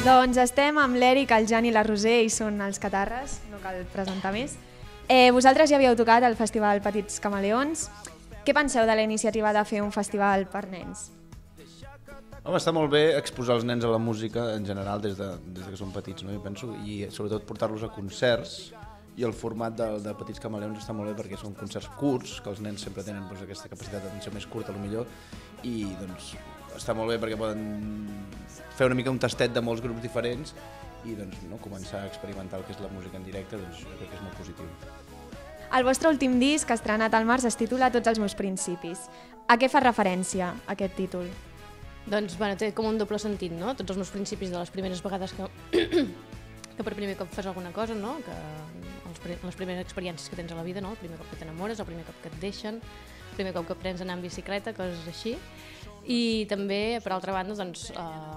Doncs estem amb l'Eric, el Jan i la Roser i són els Catarres, no cal presentar més. Vosaltres ja havíeu tocat al Festival Petits Camaleons. Què penseu de la iniciativa de fer un festival per nens? Home, està molt bé exposar els nens a la música en general des que són petits, no? Jo penso, i sobretot portar-los a concerts, i el format de Petits Camaleons està molt bé perquè són concerts curts, que els nens sempre tenen aquesta capacitat d'atenció més curta potser, i doncs està molt bé perquè poden fer una mica un tastet de molts grups diferents i doncs, no, començar a experimentar el que és la música en directe, doncs jo crec que és molt positiu. El vostre últim disc, estrenat al març, es titula Tots els meus principis. A què fa referència aquest títol? Doncs bueno, té com un doble sentit, no? Tots els meus principis de les primeres vegades que per primer cop fas alguna cosa, no? Que les primeres experiències que tens a la vida, no? El primer cop que t'enamores, el primer cop que et deixen, el primer cop que aprens a anar en bicicleta, coses així. I també, per altra banda, doncs,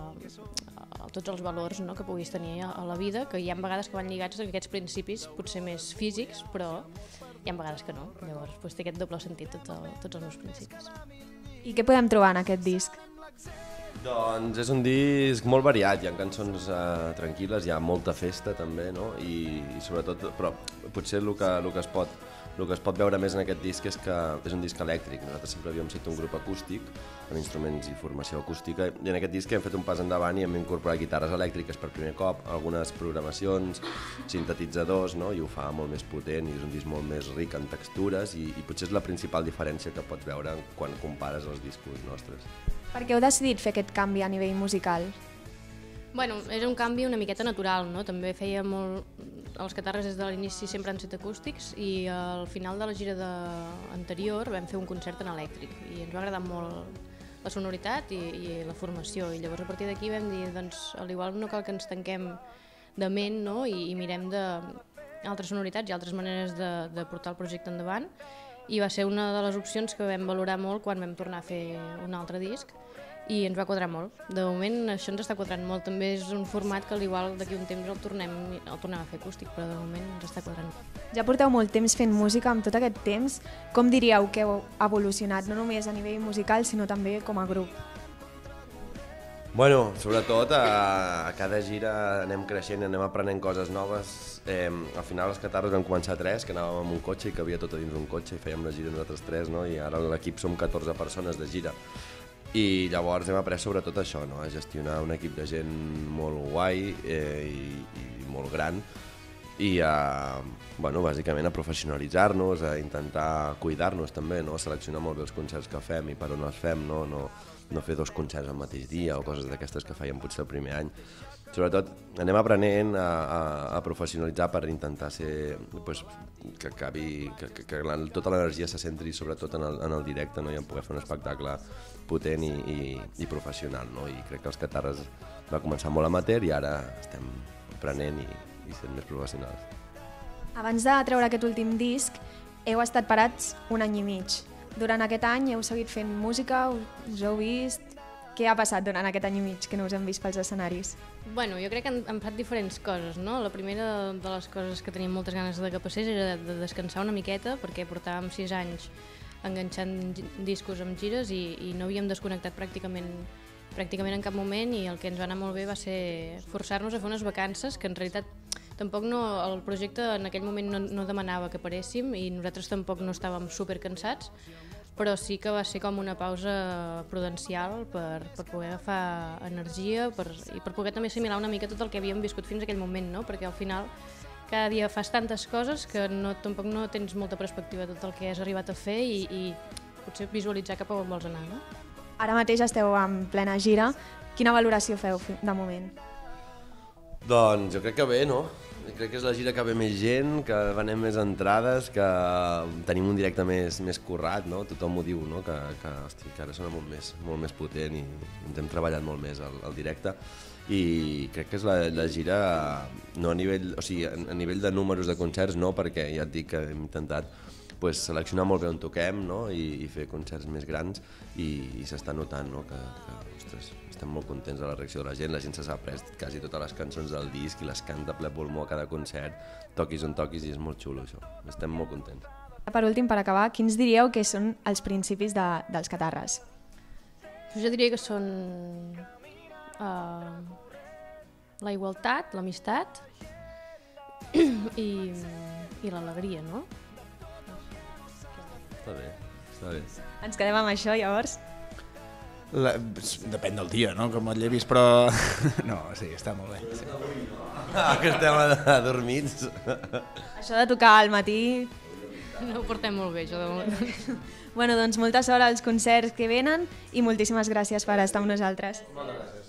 tots els valors, no? Que puguis tenir a la vida, que hi ha vegades que van lligats a aquests principis potser més físics, però hi ha vegades que no. Llavors doncs, té aquest doble sentit, tots els meus principis. I què podem trobar en aquest disc? Doncs és un disc molt variat, hi ha cançons tranquil·les, hi ha molta festa també, no? I sobretot, però potser el que es pot veure més en aquest disc és que és un disc elèctric. Nosaltres sempre havíem set un grup acústic amb instruments i formació acústica, i en aquest disc hem fet un pas endavant i hem incorporat guitarres elèctriques per primer cop, algunes programacions, sintetitzadors, no? I ho fa molt més potent i és un disc molt més ric en textures i potser és la principal diferència que pots veure quan compares els discos nostres. Per què heu decidit fer aquest canvi a nivell musical? Bueno, és un canvi una miqueta natural, no? També feia molt... Els Catarres des de l'inici sempre han set acústics i al final de la gira anterior vam fer un concert en elèctric i ens va agradar molt la sonoritat i la formació, i llavors a partir d'aquí vam dir, doncs, al igual no cal que ens tanquem de ment, no? I mirem d'altres sonoritats i altres maneres de portar el projecte endavant, i va ser una de les opcions que vam valorar molt quan vam tornar a fer un altre disc i ens va quadrar molt. De moment això ens està quadrant molt, també és un format que al igual d'aquí un temps el tornem a fer acústic, però de moment ens està quadrant. Ja porteu molt temps fent música, amb tot aquest temps, com diríeu que heu evolucionat, no només a nivell musical, sinó també com a grup? Bueno, sobretot a cada gira anem creixent, anem aprenent coses noves. Al final els Catarres vam començar 3, que anàvem amb un cotxe i que havia tot a dins d'un cotxe i fèiem la gira nosaltres 3, no? I ara l'equip som 14 persones de gira. I llavors hem après sobretot això, no? A gestionar un equip de gent molt guai i molt gran i bàsicament a professionalitzar-nos, a intentar cuidar-nos també, no? A seleccionar molt bé els concerts que fem i per on els fem, no fer 2 concerts al mateix dia o coses d'aquestes que fèiem potser el primer any. Sobretot anem aprenent a professionalitzar per intentar ser, pues, que tota l'energia se centri sobretot en el directe, no? I en poder fer un espectacle potent i professional, no? I crec que els Catarres va començar molt amateur i ara estem aprenent i sent més professionals. Abans de treure aquest últim disc, heu estat parats 1 any i mig. Durant aquest any heu seguit fent música, us heu vist... Què ha passat durant aquest any i mig que no us hem vist pels escenaris? Bueno, jo crec que han passat diferents coses, no? La primera de les coses que teníem moltes ganes de que passés era de descansar una miqueta, perquè portàvem 6 anys enganxant discos amb gires i no havíem desconnectat pràcticament en cap moment, i el que ens va anar molt bé va ser forçar-nos a fer unes vacances que en realitat tampoc el projecte en aquell moment no demanava que paréssim i nosaltres tampoc no estàvem supercansats, però sí que va ser com una pausa prudencial per poder agafar energia i per poder també assimilar una mica tot el que havíem viscut fins a aquell moment, no? Perquè al final cada dia fas tantes coses que tampoc no tens molta perspectiva de tot el que has arribat a fer i potser visualitzar cap a on vols anar, no? Ara mateix esteu en plena gira. Quina valoració feu de moment? Doncs jo crec que bé, no? Crec que és la gira que ve més gent, que venem més entrades, que tenim un directe més currat, no? Tothom ho diu, no? Que ara sona molt més potent i ens hem treballat molt més al directe. I crec que és la gira, no a nivell de números de concerts, no, perquè ja et dic que hem intentat seleccionar molt bé on toquem, no? I fer concerts més grans i s'està notant, no? Que ostres, estem molt contents de la reacció de la gent se s'ha après quasi totes les cançons del disc i les canta a ple pulmó a cada concert, toquis on toquis, i és molt xulo això, estem molt contents. Per últim, per acabar, quins diríeu que són els principis dels Catarres? Jo diria que són la igualtat, l'amistat i l'alegria, no? Està bé, està bé. Ens quedem amb això, llavors? Depèn del dia, no? Com et llevis, però... No, sí, està molt bé. Sí. Que estem adormits. Això de tocar al matí... No ho portem molt bé, això de moment. Bueno, doncs molta sort als concerts que venen i moltíssimes gràcies per estar amb nosaltres. Moltes gràcies.